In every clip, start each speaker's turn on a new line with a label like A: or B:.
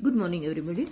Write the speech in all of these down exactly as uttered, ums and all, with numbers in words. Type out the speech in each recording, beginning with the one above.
A: Good morning everybody.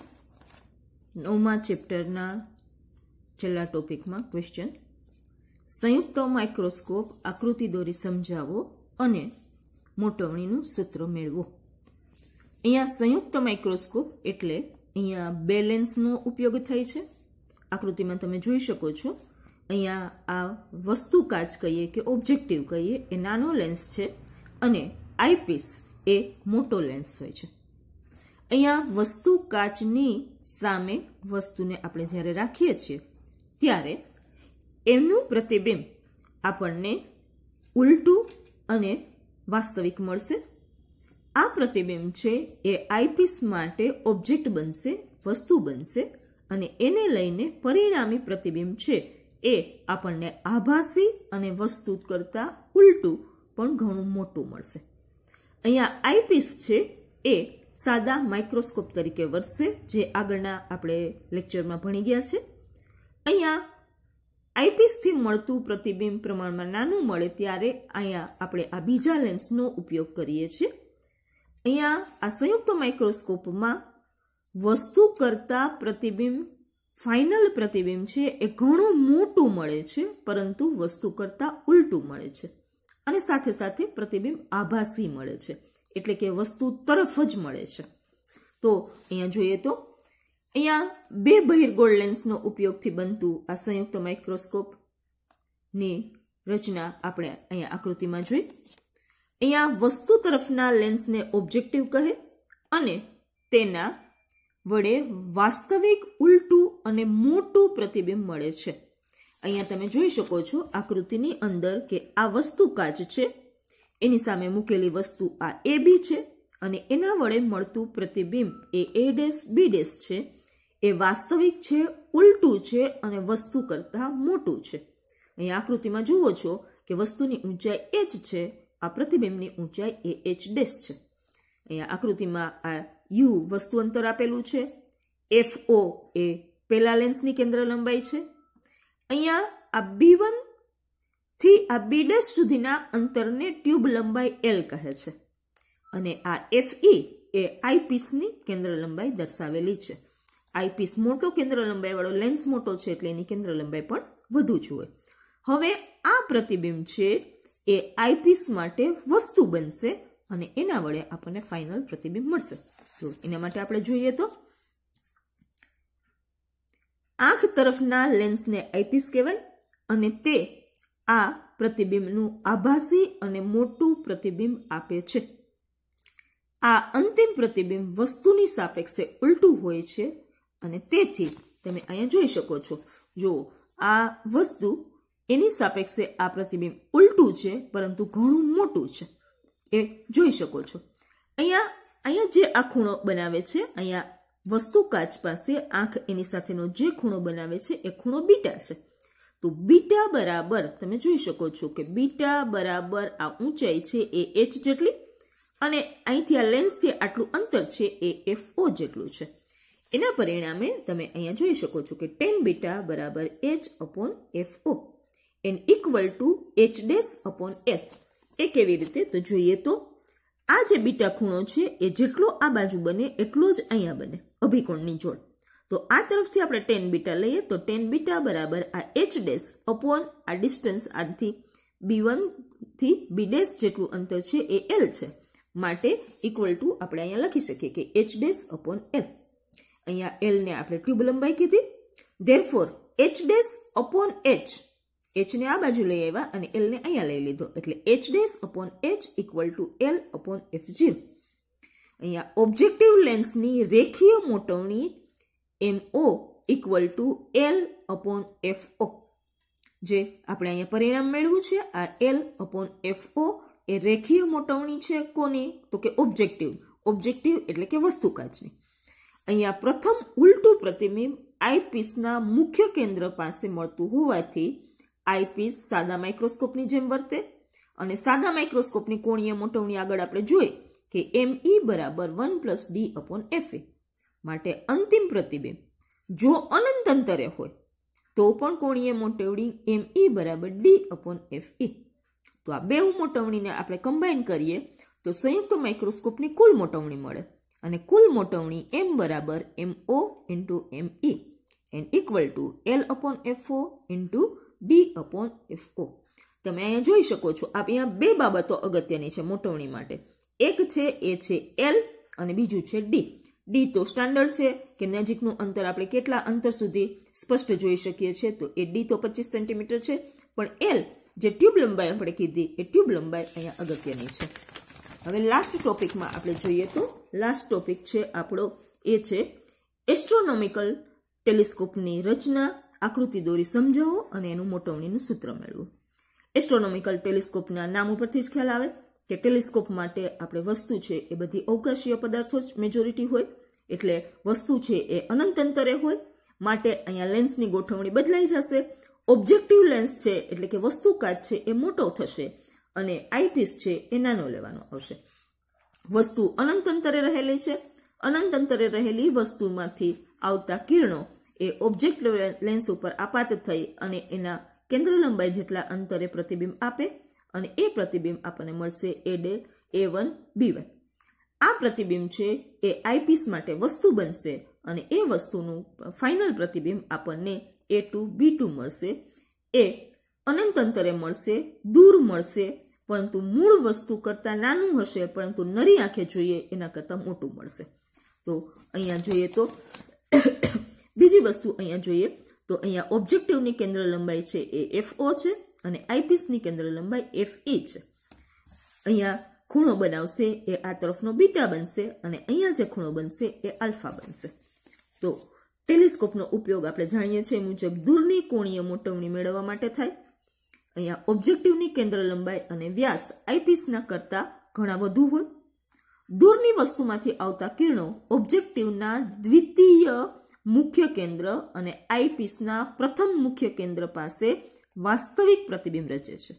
A: नवमा चेप्टरना छेल्ला टॉपिक में क्वेश्चन संयुक्त माइक्रोस्कोप आकृति दोरी समझावो अने मोटवणीनुं सूत्र मेळवो। अहींया संयुक्त माइक्रोस्कोप एटले अहींया बे लेन्सनो उपयोग थाय छे। आकृतिमां तमे जोई शको छो। अहींया आ वस्तु काच कहीए के ऑब्जेक्टिव कहीए ए नानो लेन्स छे अने आईपीस ए मोटो लेन्स होय छे। अहींया वस्तु काचनी सामे वस्तुने आपणे ज्यारे राखीए छीए त्यारे एमनुं प्रतिबिंब आपणने उल्टू अने वास्तविक मळशे। आ प्रतिबिंब छे ए आईपीस माटे ऑब्जेक्ट बनशे, वस्तु बनशे अने एने लईने परिणामी प्रतिबिंब छे ए आपणने आभासी अने वस्तु करता उल्टू पण घणुं मोटुं मळशे। अहींया आईपीस छे ए सादा माइक्रोस्कोप तरीके वर्तशे, जे आगळना आपणे लेक्चरमां भणी गया छे। अहींया आईपीस थी मळतुं प्रतिबिंब प्रमाणमां नानुं मळे त्यारे अहींया आपणे आ बीजा लेन्सनो उपयोग करीए छीए। अहींया आ संयुक्त माइक्रोस्कोपमां वस्तु करता प्रतिबिंब फाइनल प्रतिबिंब छे ए घणुं मोटुं मळे छे, परंतु वस्तु करता उल्टुं मळे छे अने साथे साथे प्रतिबिंब आभासी मळे छे, एटले के वस्तु तरफ ज मळे छे। तो अहींया जोईए तो अहींया बे बहिर्गोळ लेन्सनो उपयोगथी बनतुं आ संयुक्त माइक्रोस्कोप नी रचना आपणे अहींया आकृतिमां जोई। अहींया वस्तु तरफना लेन्सने ऑब्जेक्टिव कहे अने तेना वडे वास्तविक उल्टू अने मोटुं प्रतिबिंब मळे छे। अहींया तमे जोई शको छो आकृतिनी अंदर के आ वस्तु काच छे, एनी सामे मूकेली वस्तु आ ए बी छे अने एना वडे मळतुं प्रतिबिंब ए ए डेश बी डेश छे ए वास्तविक छे, उल्टू छे अने वस्तु करता मोटुं छे। अहीं आकृतिमां जुओ छो के वस्तुनी ऊंचाई एच छे, आ प्रतिबिंबनी ऊंचाई ए एच डेश छे। अहीं आकृतिमां आ यू वस्तु अंतर आपेलुं छे, एफ ओ ए पेला लेन्सनी केंद्र लंबाई छे। अहींया आ बी वन थी आ बी डेश सुधीना अंतरने ट्यूब लंबाई एल कहे छे अने आ एफ ई ए आईपीसनी केंद्र लंबाई दर्शावेली छे। आईपीस मोटो केंद्र लंबाई वाळो लेन्स मोटो छे એટલે એની કેન્દ્ર લંબાઈ પણ વધુ જોઈએ। હવે આ પ્રતિબિંબ છે એ આઈપીસ માટે વસ્તુ બનશે અને એના વડે આપણને ફાઇનલ પ્રતિબિંબ મળશે। તો એના માટે આપણે જોઈએ તો આંખ તરફના લેન્સને આઈપીસ કહેવાય અને તે આ પ્રતિબિંબનું આભાસી અને મોટું પ્રતિબિંબ આપે છે। આ અંતિમ પ્રતિબિંબ વસ્તુની સાપેક્ષે ઉલટું હોય છે અને તેથી તમે અહીંયા જોઈ શકો છો, જો આ વસ્તુ એની સાપેક્ષે આ પ્રતિબિંબ ઉલટું છે પરંતુ ઘણું મોટું છે, એ જોઈ શકો છો। અહીંયા અહીંયા જે આ ખૂણો બનાવે છે, અહીંયા વસ્તુ કાચ પાસે આંખ એની સાથેનો જે ખૂણો બનાવે છે એ ખૂણો બીટા છે। तो बीटा बराबर तमे जोई शको छो के बीटा बराबर आ ऊंचाई छे ए एच जेटली अने અહીંથી આ લેન્સ થી આટલું અંતર છે એ એફ ઓ જેટલું છે। એના પરિણામે તમે અહીંયા જોઈ શકો છો કે tan બીટા બરાબર h upon F O n equal to h dash upon f। એ કેવી રીતે તો જોઈએ તો આ જે બીટા ખૂણો છે એ જેટલો આ બાજુ બને એટલો જ અહીંયા બને અભિકોણની જોડ। तो आ तरफ थी आपणे tan बीटा लईए तो tan बीटा बराबर आ h डैश अपॉन आ डिस्टन्स आथी बी वन थी b डैश जेटलुं अंतर छे ए l छे, माटे इक्वल टू आपणे अहींया लखी शकीए के h डैश अपॉन l। अहींया l ने आपणे ट्यूब लंबाई कीधी, therefore h dash upon h, h ने आ बाजू लई आव्या अने l ने अहींया लई लीधो એટલે h dash upon h equal to l upon f zero। अहींया ऑब्जेक्टिव लेन्सनी रेखीय मोटवणी M O equal to L upon F O, जे आपणे अहींया परिणाम मेळव्युं छे। आ एल अपॉन एफ ओ ए रेखीय मोटवणी छे कोनी तो के ऑब्जेक्टिव, ऑब्जेक्टिव एटले के वस्तु काचनी। अहींया प्रथम उल्टू प्रतिबिंब आईपीसना मुख्य केंद्र पासे मळतुं होवाथी आईपीस सादा माइक्रोस्कोपनी जेम वर्ते अने सादा माइक्रोस्कोपनी कोणीय मोटवणी आगळ आपणे जोई के एम ई बराबर one plus D upon F E. माटे अंतिम प्रतिबिंब जो अनंत अंतरे होय तो पण कोणीय मोटवणी एम ई बराबर डी अपॉन एफ ई। तो आ बेउ मोटवणीने आपणे कम्बाइन करीए तो संयुक्त माइक्रोस्कोपनी कुल मोटवणी मळे અને કુલ મોટવણી એમ બરાબર M O into M E and equal to L upon F O into D upon F O. તમે અહીંયા જોઈ શકો છો, આપ અહીંયા બે બાબતો અગત્યની છે મોટવણી માટે. એક છે એ છે એલ અને બીજું છે ડી. ડી તો સ્ટાન્ડર્ડ છે કે નજીકનું અંતર આપણે કેટલા અંતર સુધી સ્પષ્ટ જોઈ શકીએ છીએ, તો એ ડી તો પચીસ સેન્ટીમીટર છે, પણ એલ જે ટ્યુબ લંબાઈ આપણે કીધી એ ટ્યુબ લંબાઈ અહીંયા અગત્યની છે. હવે લાસ્ટ ટોપિકમાં આપણે જોઈએ તો લાસ્ટ ટોપિક છે આપણો એ છે એસ્ટ્રોનોમિકલ ટેલિસ્કોપની રચના, આકૃતિ દોરી સમજાવો અને એનું મોટવણીનું સૂત્ર મેળવો. એસ્ટ્રોનોમિકલ ટેલિસ્કોપના નામ ઉપરથી જ ખ્યાલ આવે કે ટેલિસ્કોપ માટે આપણે વસ્તુ છે એ બધી અવકાશીય પદાર્થો જ મેજોરિટી હોય, એટલે વસ્તુ છે એ અનંત અંતરે હોય, માટે અહીંયા લેન્સની ગોઠવણી બદલાઈ જશે. ઓબ્જેક્ટિવ લેન્સ છે એટલે કે વસ્તુ કાચ છે એ મોટો થશે અને આઈપીસ છે એ નાનો લેવાનો આવશે. વસ્તુ અનંત અંતરે રહેલી છે, અનંત અંતરે રહેલી વસ્તુમાંથી આવતા કિરણો એ ઓબ્જેક્ટિવ લેન્સ ઉપર આપાત થઈ અને એના કેન્દ્ર લંબાઈ જેટલા અંતરે પ્રતિબિંબ આપે અને એ પ્રતિબિંબ આપણને મળશે એ ડે એ વન બી વન. આ પ્રતિબિંબ છે એ આઈપીસ માટે વસ્તુ બનશે અને એ વસ્તુનું ફાઇનલ પ્રતિબિંબ આપણને એ ટુ બી ટુ મળશે. એ અનંત અંતરે મળશે, દૂર મળશે, પરંતુ મૂળ વસ્તુ કરતાં નાનું હશે, પરંતુ નરી આંખે જોઈએ એના કરતાં મોટું મળશે. તો અહીંયા જોઈએ તો બીજી વસ્તુ અહીંયા જોઈએ તો અહીંયા ઓબ્જેક્ટિવની કેન્દ્ર લંબાઈ છે એ એફ ઓ છે અને આઈપીસની કેન્દ્ર લંબાઈ એફ ઈ છે. અહીંયા ખૂણો બનાવશે એ આ તરફનો બીટા બનશે અને અહીંયા જે ખૂણો બનશે એ આલ્ફા બનશે. તો ટેલિસ્કોપનો ઉપયોગ આપણે જાણીએ છીએ મુજબ દૂરની કોણીય મોટવણી મેળવવા માટે થાય. અહીંયા ઓબ્જેક્ટિવની કેન્દ્ર લંબાઈ અને વ્યાસ આઈપીસના કરતાં ઘણા વધુ હોય. દૂરની વસ્તુમાંથી આવતા કિરણો ઓબ્જેક્ટિવના દ્વિતીય મુખ્ય કેન્દ્ર અને આઈપીસના પ્રથમ મુખ્ય કેન્દ્ર પાસે વાસ્તવિક પ્રતિબિંબ રચે છે.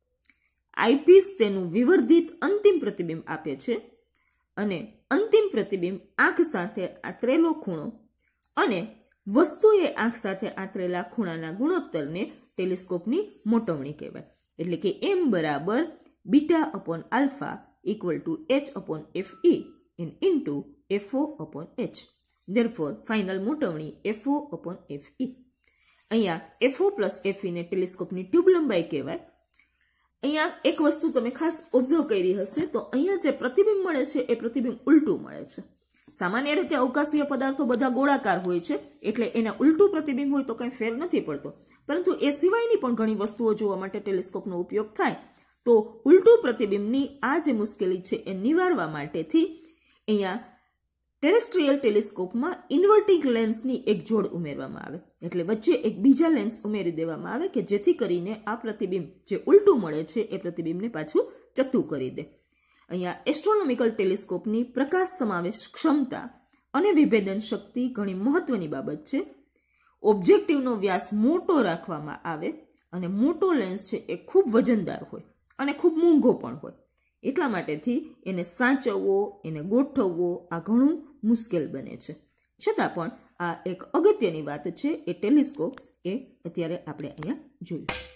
A: આઈપીસ તેનું વિવર્ધિત અંતિમ પ્રતિબિંબ આપે છે અને અંતિમ પ્રતિબિંબ આંખ સાથે આંતરેલો ખૂણો અને વસ્તુએ આંખ સાથે આંતરેલા ખૂણાના ગુણોત્તરને ટેલિસ્કોપની મોટવણી કહેવાય. એટલે કે એમ બરાબર beta upon alpha equal to H upon F E in into FO upon H. Therefore, final મોટવણી એફઓ અપોન એફ ઈ. અહીંયા એફઓ પ્લસ એફ ઈ ને ટેલિસ્કોપની ટ્યુબ લંબાઈ કહેવાય. અહીંયા એક વસ્તુ તમે ખાસ ઓબ્ઝર્વ કરી હશે તો અહીંયા જે પ્રતિબિંબ મળે છે એ પ્રતિબિંબ ઉલટું મળે છે. સામાન્ય રીતે અવકાશીય પદાર્થો બધા ગોળાકાર હોય છે એટલે એના ઉલટું પ્રતિબિંબ હોય તો કંઈ ફેર નથી પડતો, પરંતુ એ સિવાયની પણ ઘણી વસ્તુઓ જોવા માટે ટેલિસ્કોપનો ઉપયોગ થાય. તો ઉલટું પ્રતિબિંબની આ જે મુશ્કેલી છે એ નિવારવા માટેથી અહીંયા ટેરેસ્ટ્રીયલ ટેલિસ્કોપમાં ઇન્વર્ટિંગ લેન્સની એક જોડ ઉમેરવામાં આવે, એટલે વચ્ચે એક બીજા લેન્સ ઉમેરી દેવામાં આવે કે જેથી કરીને આ પ્રતિબિંબ જે ઉલટું મળે છે એ પ્રતિબિંબને પાછું ચત્તું કરી દે. અહીંયા એસ્ટ્રોનોમિકલ ટેલિસ્કોપની પ્રકાશ સમાવેશ ક્ષમતા અને વિભેદન શક્તિ ઘણી મહત્વની બાબત છે. ઓબ્જેક્ટિવનો વ્યાસ મોટો રાખવામાં આવે અને મોટો લેન્સ છે એ ખૂબ વજનદાર હોય અને ખૂબ મોંઘો પણ હોય, એટલા માટેથી એને સાચવવો, એને ગોઠવવો આ ઘણું મુશ્કેલ બને છે. છતાં પણ આ એક અગત્યની વાત છે એ ટેલિસ્કોપ એ અત્યારે આપણે અહીંયા જોયું.